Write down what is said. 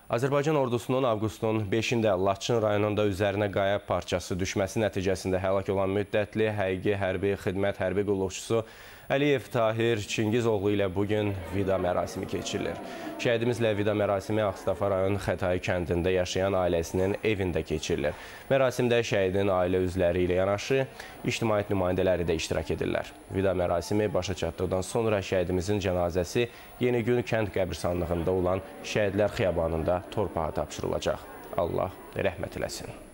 Azərbaycan ordusunun avqustun 5-də Laçın rayonunda üzərinə qaya parçası düşməsi nəticəsində həlak olan müddətli həqiqi hərbi xidmət hərbi qulluqçusu Əliyev Tahir Çingizoğlu ilə bugün vida mərasimi keçirilir. Şəhidimizlə vida mərasimi Ağstafa rayon Xətai kəndində yaşayan ailəsinin evində keçirilir. Mərasimdə şəhidin ailə üzvləri ilə yanaşı, ictimaiyyət nümayəndələri də iştirak edirlər. Vida mərasimi başa çatdıqdan sonra şəhidimizin cənazəsi Yenigün kənd qəbirstanlığında olan Şəhidlər Xiyabanında torpağa tapşırılacaq. Allah rəhmət eləsin.